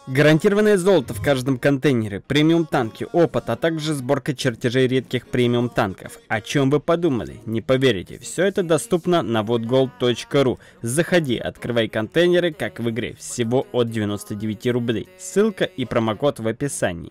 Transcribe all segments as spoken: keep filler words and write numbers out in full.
Гарантированное золото в каждом контейнере, премиум танки, опыт, а также сборка чертежей редких премиум танков. О чем вы подумали? Не поверите, все это доступно на вотголд точка ру. Заходи, открывай контейнеры, как в игре, всего от девяноста девяти рублей. Ссылка и промокод в описании.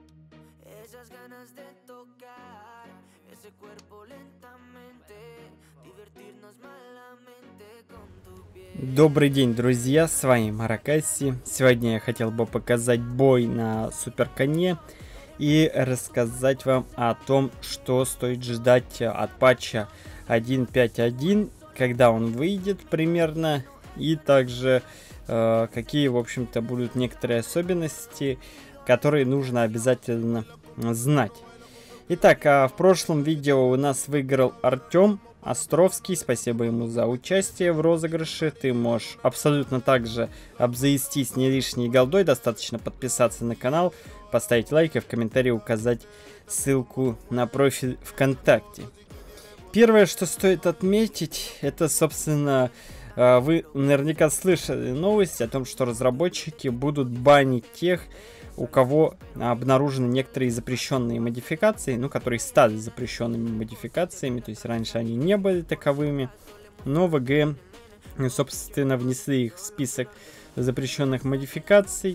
Добрый день, друзья, с вами Маракаси. Сегодня я хотел бы показать бой на суперконе и рассказать вам о том, что стоит ждать от патча один точка пять точка один, когда он выйдет примерно, и также э, какие, в общем-то, будут некоторые особенности, которые нужно обязательно знать. Итак, а в прошлом видео у нас выиграл Артем Островский, спасибо ему за участие в розыгрыше. Ты можешь абсолютно также обзавестись не лишней голдой, достаточно подписаться на канал, поставить лайк и в комментарии указать ссылку на профиль ВКонтакте. Первое, что стоит отметить, это, собственно, вы наверняка слышали новость о том, что разработчики будут банить тех, у кого обнаружены некоторые запрещенные модификации, ну, которые стали запрещенными модификациями, то есть раньше они не были таковыми, но вэ гэ, собственно, внесли их в список запрещенных модификаций,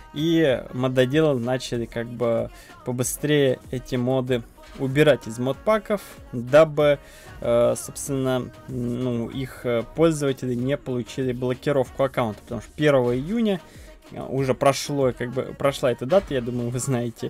и мододелы начали как бы побыстрее эти моды убирать из модпаков, дабы, э, собственно, ну, их пользователи не получили блокировку аккаунта, потому что первого июня уже прошло, как бы прошла эта дата, я думаю, вы знаете,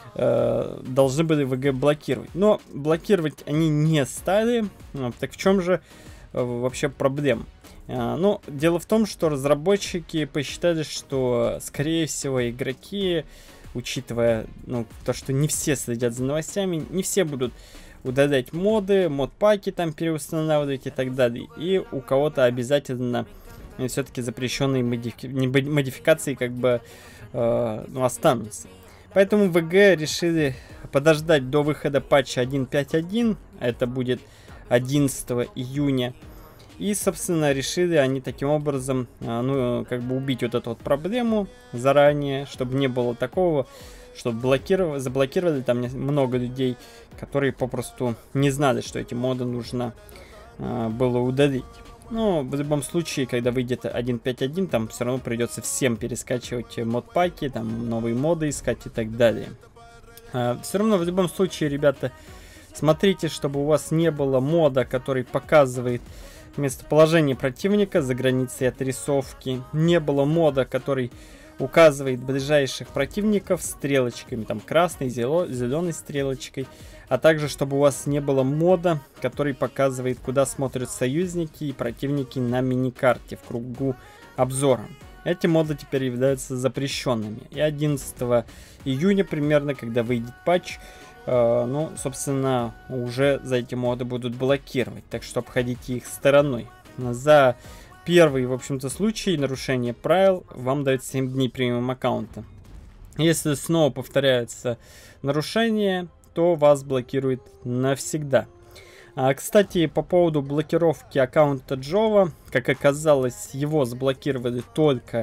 э, должны были вэ гэ блокировать. Но блокировать они не стали. Так в чем же э, вообще проблема? Э, ну, дело в том, что разработчики посчитали, что, скорее всего, игроки, учитывая, ну, то, что не все следят за новостями, не все будут удалять моды, модпаки там переустанавливать и так далее. И у кого-то обязательно все-таки запрещенные модифи модификации как бы э, ну, останутся. Поэтому вэ гэ решили подождать до выхода патча один точка пять точка один. Это будет одиннадцатого июня. И, собственно, решили они таким образом, э, ну, как бы убить вот эту вот проблему заранее, чтобы не было такого, чтобы блокировали, заблокировали там много людей, которые попросту не знали, что эти моды нужно э, было удалить. Но в любом случае, когда выйдет один точка пять точка один, там все равно придется всем перескачивать модпаки, там новые моды искать и так далее. А, все равно в любом случае, ребята, смотрите, чтобы у вас не было мода, который показывает местоположение противника за границей отрисовки. Не было мода, который указывает ближайших противников стрелочками, там красной, зеленой стрелочкой. А также, чтобы у вас не было мода, который показывает, куда смотрят союзники и противники на миникарте в кругу обзора. Эти моды теперь являются запрещенными. И одиннадцатого июня примерно, когда выйдет патч, э, ну, собственно, уже за эти моды будут блокировать. Так что обходите их стороной. За первый, в общем-то, случай нарушения правил вам дают семь дней премиум аккаунта. Если снова повторяется нарушение, то вас блокирует навсегда. А, кстати, по поводу блокировки аккаунта Джова, как оказалось, его заблокировали только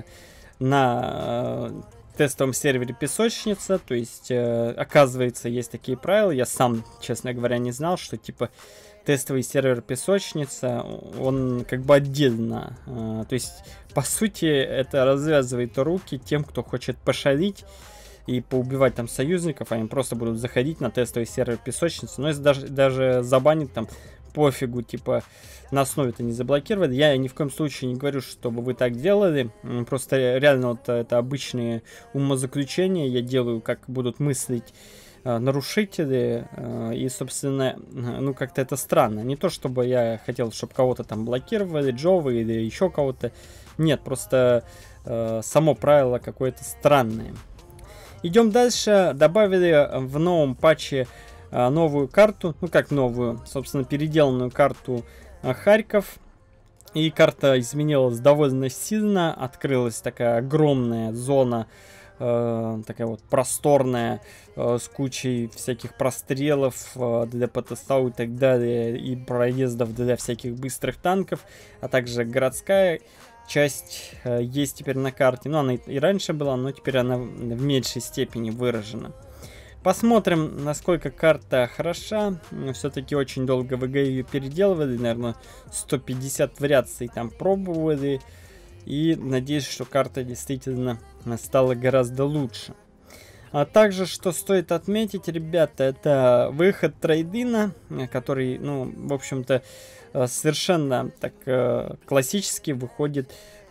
на э, тестовом сервере Песочница. То есть, э, оказывается, есть такие правила. Я сам, честно говоря, не знал, что типа тестовый сервер Песочница, он как бы отдельно. Э, то есть, по сути, это развязывает руки тем, кто хочет пошалить и поубивать там союзников. Они просто будут заходить на тестовый сервер Песочницы. Но если даже, даже забанить, там пофигу, типа на основе это не заблокировали. Я ни в коем случае не говорю, чтобы вы так делали. Просто реально вот это обычные умозаключения я делаю, как будут мыслить э, нарушители. Э, и, собственно, ну как-то это странно. Не то, чтобы я хотел, чтобы кого-то там блокировали, Джова или еще кого-то. Нет, просто э, само правило какое-то странное. Идем дальше. Добавили в новом патче а, новую карту. Ну, как новую, собственно, переделанную карту а, Харьков. И карта изменилась довольно сильно. Открылась такая огромная зона, э, такая вот просторная, э, с кучей всяких прострелов э, для ПТСАУ и так далее. И проездов для всяких быстрых танков. А также городская часть э, есть теперь на карте. Ну, она и, и раньше была, но теперь она в, в меньшей степени выражена. Посмотрим, насколько карта хороша. Все-таки очень долго ВГ ее переделывали. Наверное, сто пятьдесят вариаций там пробовали. И надеюсь, что карта действительно стала гораздо лучше. А также, что стоит отметить, ребята, это выход трейдина, который, ну, в общем-то, совершенно так классически выходит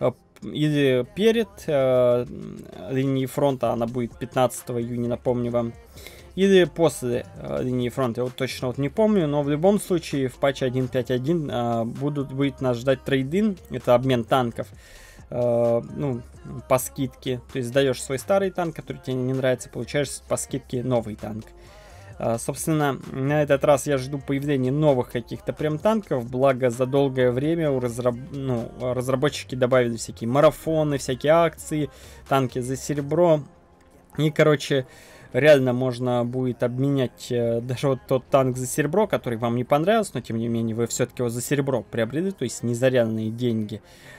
или перед э, линией фронта, она будет пятнадцатого июня, напомню вам, или после э, линии фронта, я вот точно вот не помню, но в любом случае в патче один точка пять точка один э, будут, будет нас ждать трейдин, это обмен танков, э, ну, по скидке, то есть сдаешь свой старый танк, который тебе не нравится, получаешь по скидке новый танк. Uh, собственно, на этот раз я жду появления новых каких-то прям танков, благо за долгое время у разраб... ну, разработчики добавили всякие марафоны, всякие акции, танки за серебро. И, короче, реально можно будет обменять э, даже вот тот танк за серебро, который вам не понравился, но тем не менее вы все-таки его за серебро приобрели, то есть не за реальные деньги,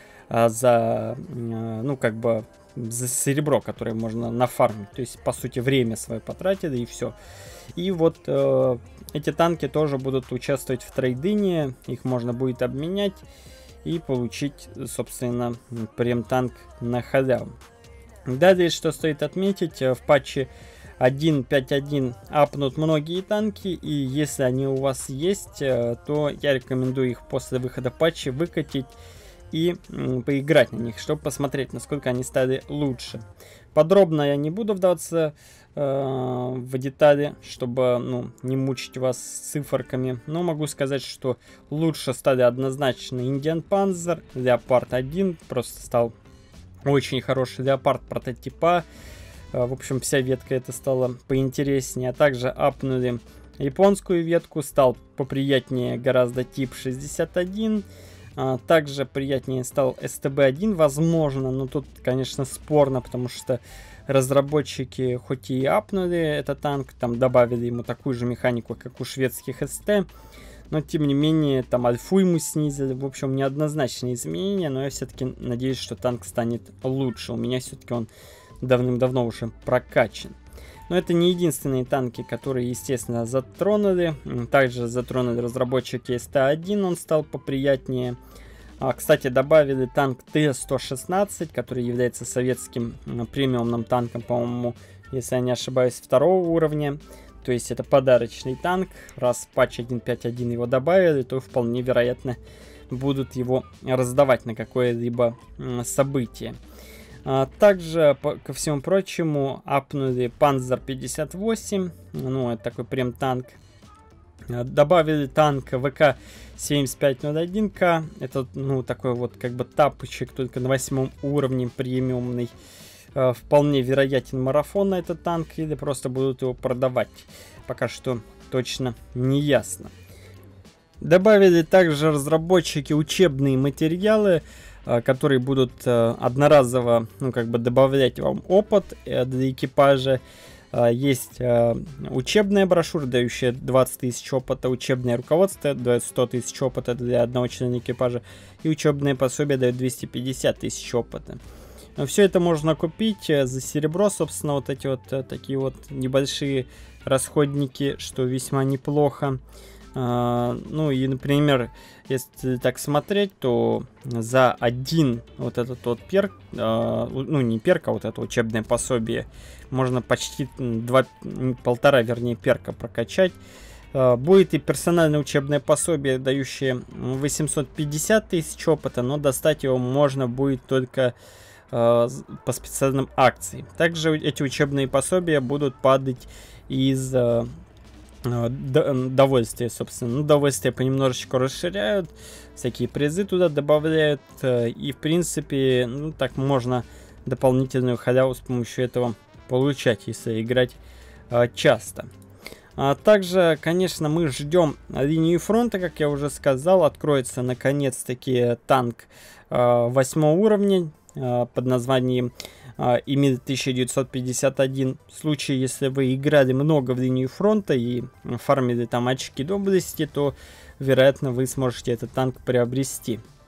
а за, э, ну, как бы, за серебро, которое можно нафармить. То есть, по сути, время свое потратили и все. И вот э, эти танки тоже будут участвовать в трейдине, их можно будет обменять и получить, собственно, прем-танк на халяву. Далее, что стоит отметить, в патче один точка пять точка один апнут многие танки, и если они у вас есть, то я рекомендую их после выхода патча выкатить и м, поиграть на них, чтобы посмотреть, насколько они стали лучше. Подробно я не буду вдаваться э, в детали, чтобы, ну, не мучить вас циферками, но могу сказать, что лучше стали однозначно Indian Panzer, Leopard один, просто стал очень хороший Leopard прототипа. Э, в общем, вся ветка эта стала поинтереснее, а также апнули японскую ветку, стал поприятнее гораздо тип шестьдесят один. А, также приятнее стал эс тэ бэ один, возможно, но тут, конечно, спорно, потому что разработчики хоть и апнули этот танк, там добавили ему такую же механику, как у шведских эс тэ, но тем не менее там альфу ему снизили. В общем, неоднозначные изменения, но я все-таки надеюсь, что танк станет лучше. У меня все-таки он давным-давно уже прокачан. Но это не единственные танки, которые, естественно, затронули. Также затронули разработчики эс тэ один, он стал поприятнее. А, кстати, добавили танк тэ сто шестнадцать, который является советским премиумным танком, по-моему, если я не ошибаюсь, второго уровня. То есть это подарочный танк. Раз в патч один точка пять точка один его добавили, то вполне вероятно будут его раздавать на какое-либо событие. А также, по, ко всему прочему, апнули Panzer пятьдесят восемь, ну, это такой прям танк. А, добавили танк вэ ка семьдесят пять ноль один ка, это, ну, такой вот, как бы, тапочек, только на восьмом уровне, премиумный. А, вполне вероятен марафон на этот танк, или просто будут его продавать. Пока что точно не ясно. Добавили также разработчики учебные материалы, которые будут э, одноразово, ну, как бы добавлять вам опыт э, для экипажа. Э, есть э, учебная брошюра, дающая двадцать тысяч опыта, учебное руководство дает сто тысяч опыта для одного члена экипажа, и учебное пособие дает двести пятьдесят тысяч опыта. Но все это можно купить э, за серебро, собственно, вот эти вот э, такие вот небольшие расходники, что весьма неплохо. Uh, ну и, например, если так смотреть, то за один вот этот вот перк, uh, ну не перк, а вот это учебное пособие, можно почти два, полтора, вернее, перка прокачать. Uh, будет и персональное учебное пособие, дающее восемьсот пятьдесят тысяч опыта, но достать его можно будет только uh, по специальным акциям. Также эти учебные пособия будут падать из... Uh, довольствие, собственно. Ну, довольствие понемножечку расширяют, всякие призы туда добавляют, и, в принципе, ну, так можно дополнительную халяву с помощью этого получать, если играть а, часто. А также, конечно, мы ждем линию фронта, как я уже сказал, откроется наконец-таки танк а, восьмого уровня а, под названием Имид тысяча девятьсот пятьдесят один. В случае, если вы играли много в линию фронта и фармили там очки доблести, то, вероятно, вы сможете этот танк приобрести.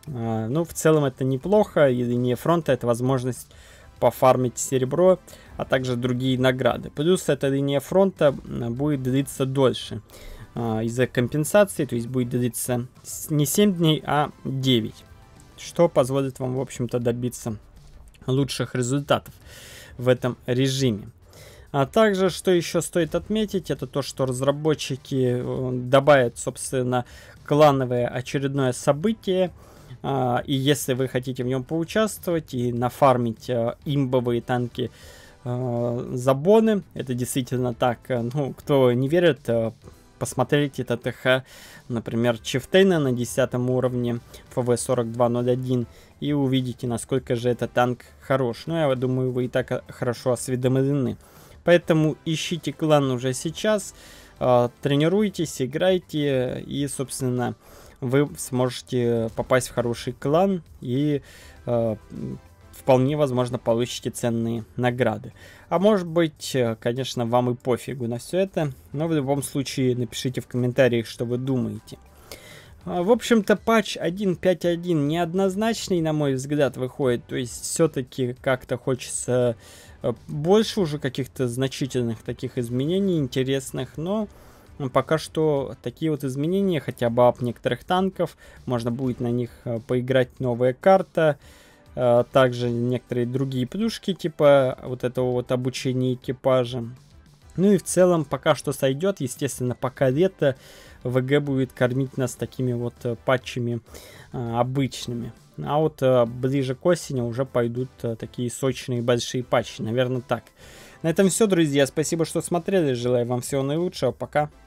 Ну, в целом это неплохо, и линия фронта — это возможность пофармить серебро, а также другие награды. Плюс эта линия фронта будет длиться дольше из-за компенсации, то есть будет длиться не семь дней, а девять, что позволит вам, в общем-то, добиться лучших результатов в этом режиме. А также, что еще стоит отметить, это то, что разработчики добавят, собственно, клановое очередное событие. И если вы хотите в нем поучаствовать и нафармить имбовые танки Забоны, это действительно так. Ну, кто не верит, посмотрите ТТХ, например, Чифтейна на десятом уровне эф ви сорок два ноль один, и увидите, насколько же этот танк хорош. Ну, я думаю, вы и так хорошо осведомлены. Поэтому ищите клан уже сейчас, э, тренируйтесь, играйте, и, собственно, вы сможете попасть в хороший клан и э, вполне возможно получите ценные награды. А может быть, конечно, вам и пофигу на все это, но в любом случае напишите в комментариях, что вы думаете. В общем-то, патч один точка пять точка один неоднозначный, на мой взгляд, выходит. То есть, все-таки как-то хочется больше уже каких-то значительных таких изменений, интересных. Но пока что такие вот изменения, хотя бы ап некоторых танков, можно будет на них поиграть, новая карта. Также некоторые другие плюшки, типа вот этого вот обучения экипажа. Ну и в целом пока что сойдет. Естественно, пока лето, ВГ будет кормить нас такими вот патчами а, обычными. А вот а, ближе к осени уже пойдут а, такие сочные большие патчи. Наверное, так. На этом все, друзья. Спасибо, что смотрели. Желаю вам всего наилучшего. Пока.